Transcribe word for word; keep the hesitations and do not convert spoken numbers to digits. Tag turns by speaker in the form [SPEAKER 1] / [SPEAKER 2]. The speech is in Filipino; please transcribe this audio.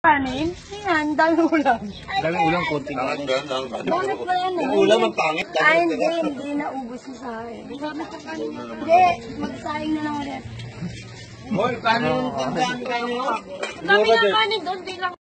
[SPEAKER 1] kanin? Ayan, dami ulam.
[SPEAKER 2] Daming ulam, konti lang.
[SPEAKER 1] Bonus pa yan eh.
[SPEAKER 2] Ulam ang pangit.
[SPEAKER 1] Ay, hindi, hindi naubos mo sa akin. Hindi, magsaing na lang ulit.
[SPEAKER 2] Hoy, kanin. Ang dami kanin.
[SPEAKER 1] Dami na kanin doon, di lang.